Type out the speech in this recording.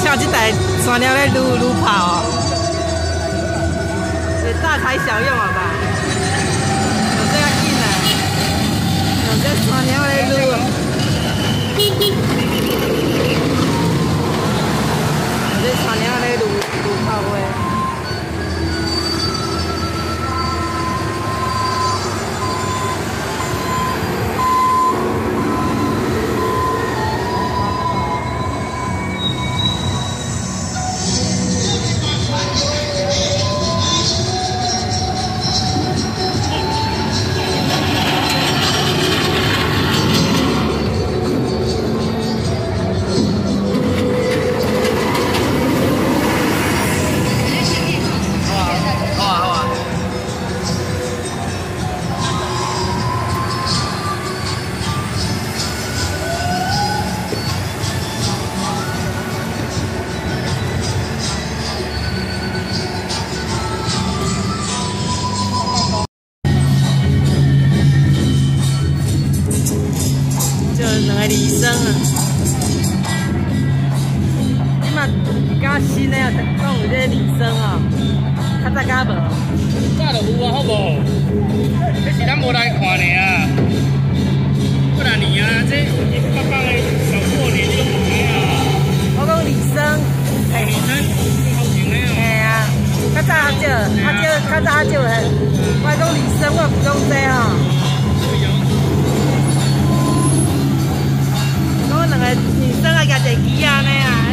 像这台山鸟咧撸跑哦，也大材小用了吧？有这样硬的，有这山鸟咧撸。 这山鸟咧撸跑诶。 两个女生啊，你嘛较新的啊，讲有这女生哦，较早敢无？ 早就有啊，好无？这是咱无来看呢啊，不然你啊，这棒棒的小过年你都唔知啊。 我讲女生， 女生好型的哦。 嘿啊，较早较少嘿。我讲女生，我不讲这吼。 两个女生啊，举一个旗啊，安尼啊。